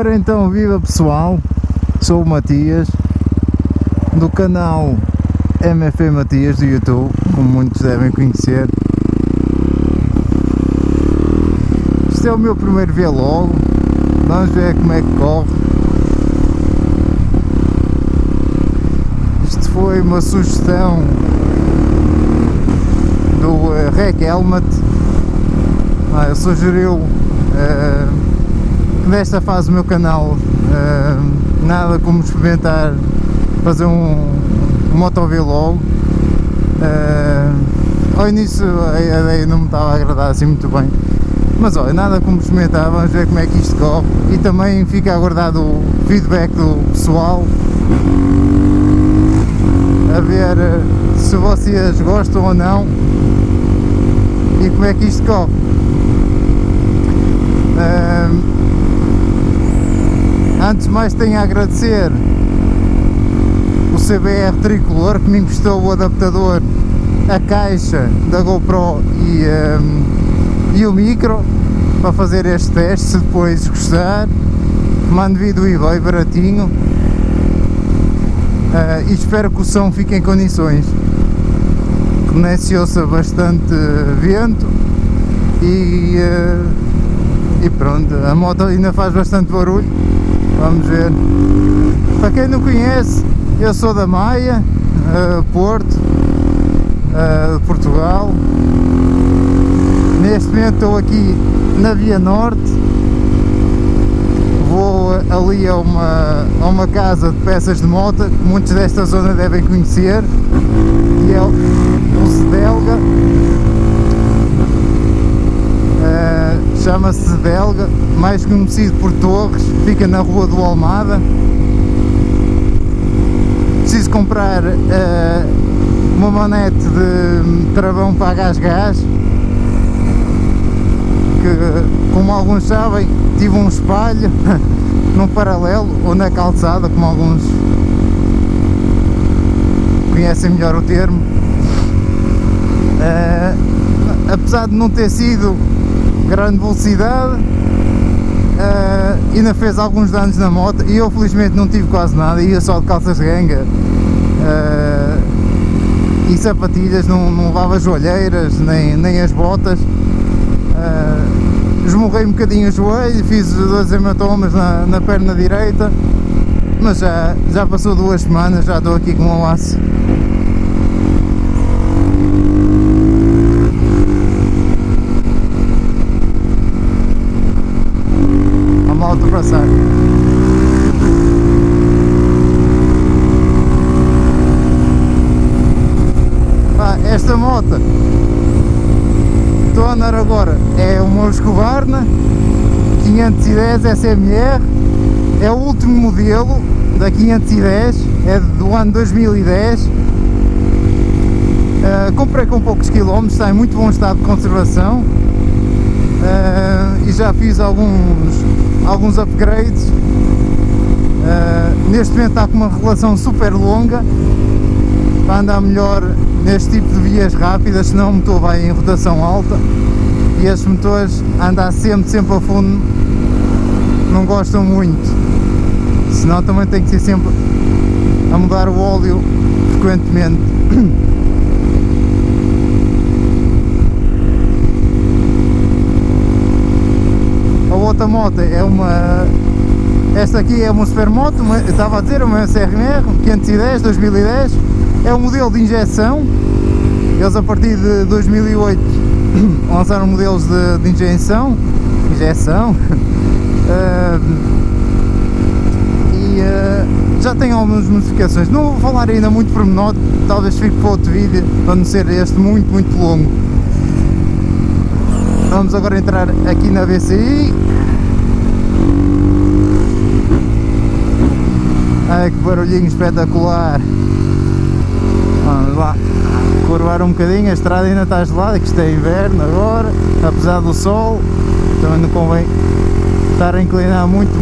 Ora então, viva pessoal, sou o Matias, do canal MF Matias do YouTube, como muitos devem conhecer. Este é o meu primeiro vlog, vamos ver como é que corre. Isto foi uma sugestão do Rec Helmet. Ele sugeriu que nesta fase do meu canal nada como experimentar fazer um motovlog. Ao início a ideia não me estava a agradar assim muito bem, mas olha, nada como experimentar, vamos ver como é que isto corre e também fica aguardado o feedback do pessoal, a ver se vocês gostam ou não e como é que isto corre. Antes de mais tenho a agradecer o CBR Tricolor que me emprestou o adaptador, a caixa da GoPro e o micro para fazer este teste. Se depois gostar, mando vir do eBay baratinho, e espero que o som fique em condições, que nem se ouça bastante vento e pronto, a moto ainda faz bastante barulho. Vamos ver. Para quem não conhece, eu sou da Maia, Porto, de Portugal. Neste momento estou aqui na Via Norte, vou ali a uma casa de peças de moto que muitos desta zona devem conhecer, e é o Zedelga. Chama-se Zedelga, mais conhecido por Torres, fica na rua do Almada. Preciso comprar uma manete de travão para gás, que, como alguns sabem, tive um espalho num paralelo ou na calçada, como alguns conhecem melhor o termo. Apesar de não ter sido grande velocidade, ainda fez alguns danos na moto e eu felizmente não tive quase nada, ia só de calças de ganga e sapatilhas, não levava joalheiras nem as botas. Esmurrei um bocadinho o joelho, fiz 2 hematomas na perna direita, mas já passou 2 semanas, já estou aqui com um laço. Ultrapassar. Esta moto estou a andar agora é uma Husqvarna 510 SMR, é o último modelo da 510, é do ano 2010. Comprei com poucos quilómetros, está em muito bom estado de conservação, e já fiz alguns upgrades. Neste momento está com uma relação super longa para andar melhor neste tipo de vias rápidas, senão o motor vai em rotação alta e estes motores andar sempre a fundo não gostam muito, senão também tem que ser sempre a mudar o óleo frequentemente. A outra moto é esta aqui é uma supermoto, eu estava a dizer, uma SRR 510 2010, é um modelo de injeção. Eles a partir de 2008 lançaram modelos de injeção e já tem algumas modificações. Não vou falar ainda muito pormenor, talvez fique para outro vídeo, para não ser este muito longo. Vamos agora entrar aqui na VCI. Ai, que barulhinho espetacular. Vamos lá, curvar um bocadinho, a estrada ainda está gelada, que isto é inverno agora, apesar do sol, também não convém estar a inclinar muito.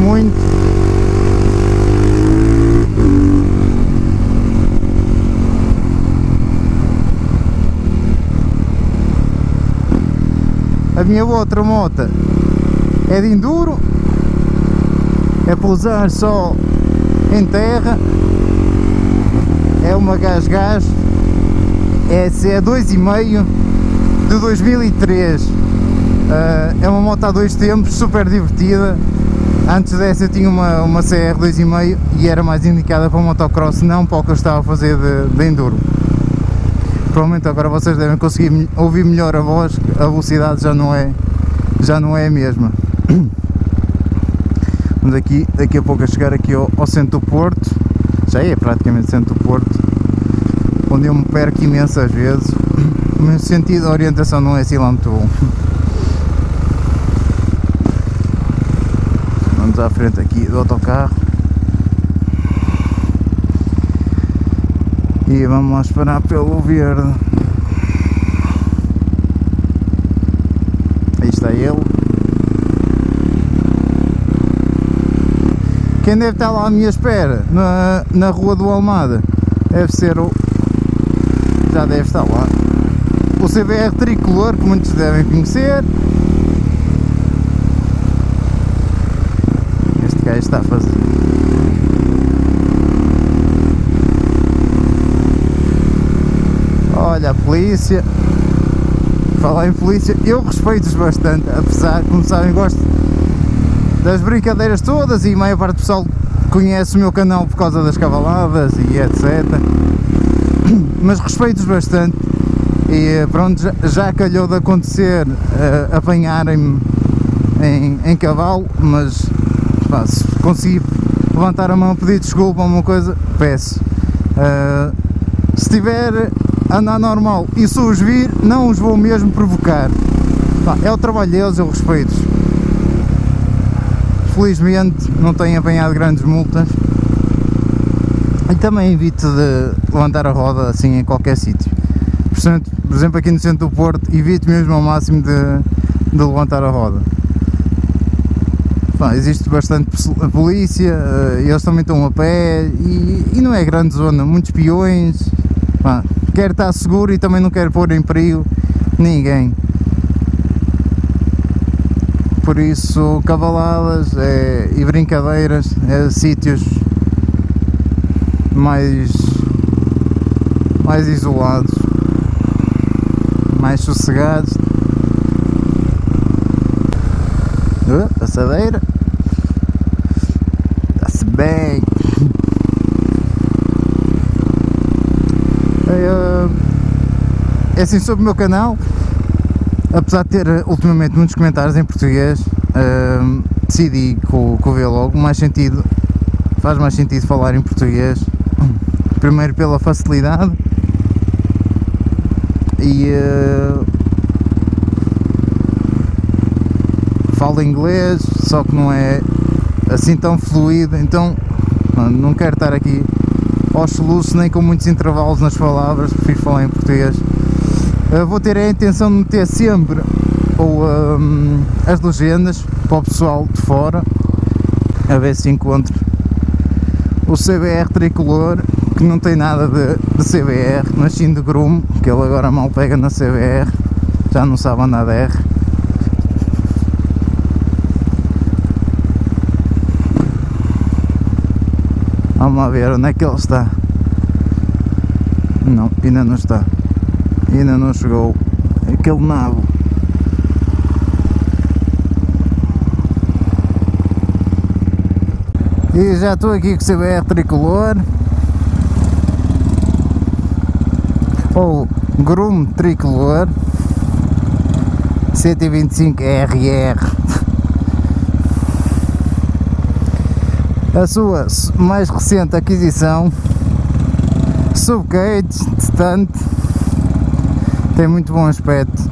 A minha outra moto é de enduro, é pousar só em terra, é uma gás, é 2,5 de 2003, é uma moto há 2 tempos, super divertida. Antes dessa eu tinha uma CR 2,5 e era mais indicada para o motocross, não para o que eu estava a fazer de enduro. Provavelmente agora vocês devem conseguir ouvir melhor a voz, a velocidade já não é a mesma. Vamos daqui a pouco a chegar aqui ao centro do Porto, já é praticamente centro do Porto, onde eu me perco imensas vezes, o meu sentido de orientação não é assim lá muito bom. Vamos à frente aqui do autocarro e vamos lá esperar pelo verde. Aí está ele. Quem deve estar lá à minha espera na Rua do Almada deve ser já deve estar lá o CBR tricolor, que muitos devem conhecer. Este gajo está a fazer. Olha a polícia. Falar em polícia, eu respeito-os bastante, apesar, como sabem, gosto das brincadeiras todas e a maior parte do pessoal conhece o meu canal por causa das cavaladas e etc. Mas respeito-os bastante e pronto, já calhou de acontecer apanharem-me em cavalo, mas pá, se conseguir levantar a mão, pedir desculpa ou uma coisa, peço. Se tiver a andar normal e se os vir, não os vou mesmo provocar. Pá, é o trabalho deles, eu respeito-os. Felizmente não tenho apanhado grandes multas e também evito de levantar a roda assim em qualquer sítio. Portanto, por exemplo, aqui no centro do Porto, evito mesmo ao máximo de levantar a roda. Bom, existe bastante polícia, eles também estão a pé e não é grande zona, muitos peões. Bom, quero estar seguro e também não quero pôr em perigo ninguém. Por isso, cavaladas e brincadeiras, sítios mais isolados, mais sossegados. Passadeira, está-se bem. É assim, sobre o meu canal, apesar de ter ultimamente muitos comentários em português, decidi que o vlog faz mais sentido falar em português. Primeiro pela facilidade e falo inglês, só que não é assim tão fluido, então não quero estar aqui aos soluços nem com muitos intervalos nas palavras, prefiro falar em português. Vou ter a intenção de meter sempre as legendas para o pessoal de fora, a ver se encontro o CBR tricolor, que não tem nada de CBR, nascido de Grumo, que ele agora mal pega na CBR, já não sabe andar de R. Vamos lá ver onde é que ele está. Não, ainda não está. Ainda não chegou aquele nabo. E já estou aqui com o CBR tricolor, ou Grumo tricolor 125 RR. A sua mais recente aquisição, subcage, distante, tem muito bom aspecto.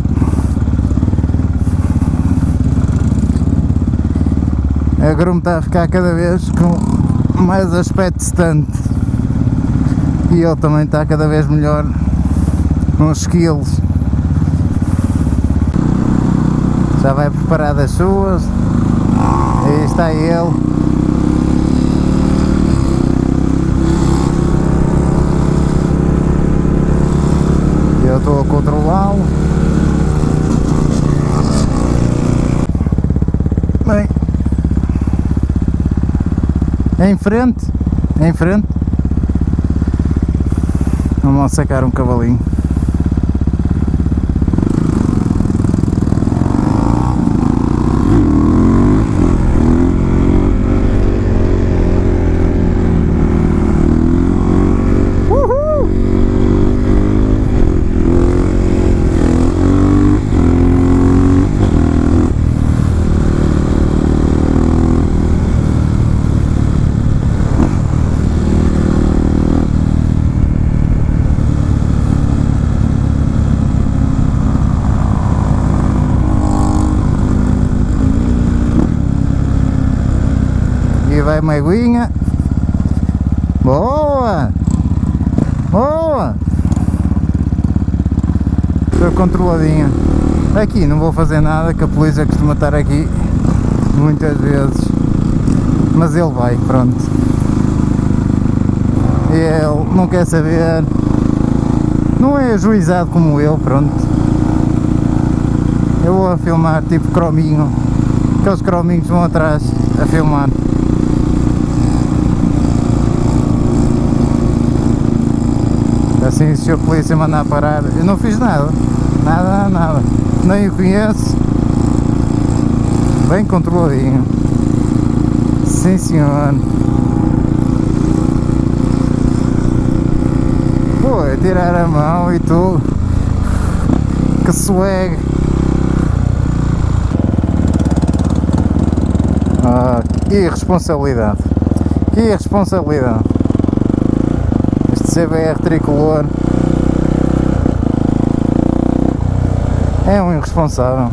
A Grumo está a ficar cada vez com mais aspecto distante e ele também está cada vez melhor nos skills. Já vai preparar as suas. Aí está ele. Eu estou a controlá-lo. Bem, Em frente, em frente. Vamos lá sacar um cavalinho. Vai uma aguinha. Boa! Boa! Estou controladinha. Aqui não vou fazer nada, que a polícia costuma estar aqui muitas vezes. Mas ele vai, pronto. Ele não quer saber. Não é ajuizado como eu, pronto. Eu vou a filmar tipo crominho. Aqueles crominhos vão atrás a filmar. Assim, se a polícia mandar parar, eu não fiz nada, nada, nem o conheço, bem controladinho, sim senhor. Pô, é tirar a mão e tudo, que swag. Ah, que irresponsabilidade, que irresponsabilidade. CBR tricolor é um irresponsável.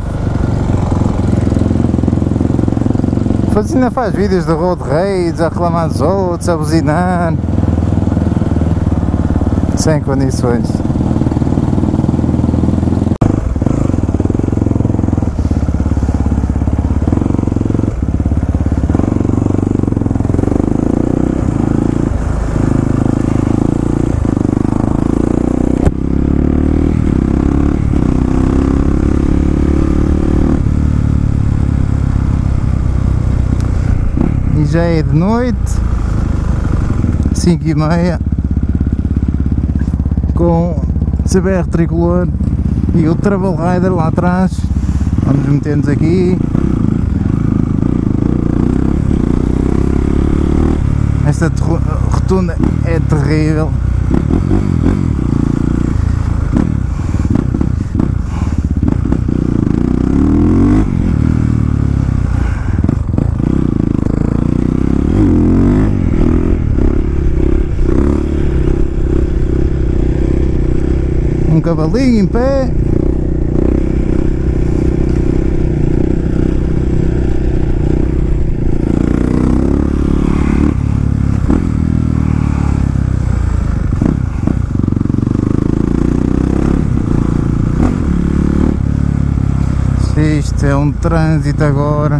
Ainda faz vídeos de road rage, a reclamar dos outros, a buzinar, sem condições. Já é de noite, 5h30, com CBR tricolor e o Travel Rider lá atrás. Vamos meter-nos aqui. Esta rotunda é terrível. Um cavalinho em pé. Isto é um trânsito agora.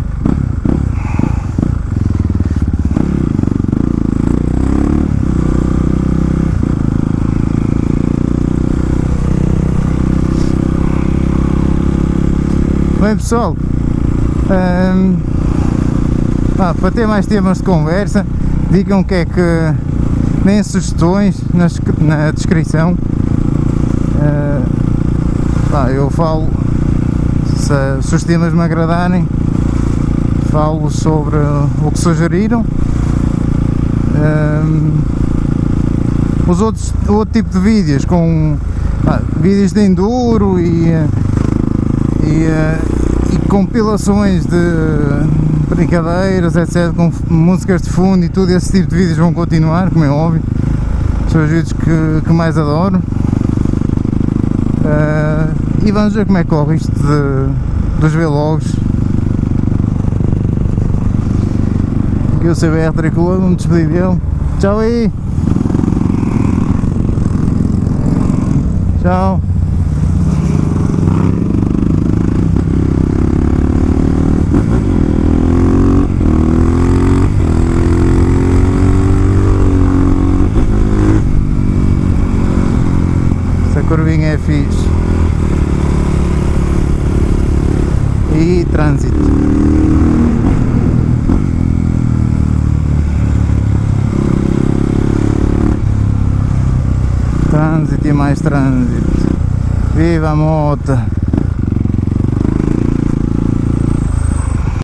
Bem pessoal, para ter mais temas de conversa, digam o que é que, deem sugestões na descrição. Eu falo, se os temas me agradarem, falo sobre o que sugeriram. Outro tipo de vídeos, com vídeos de enduro e compilações de brincadeiras, etc, com músicas de fundo e tudo, esse tipo de vídeos vão continuar, como é óbvio. São os vídeos que mais adoro. E vamos ver como é que corre isto dos vlogs. Aqui o CBR tricolor, vamos despedir dele. Tchau aí! Tchau! Curvinha é fixe. E trânsito. aqui mais trânsito. Viva a moto!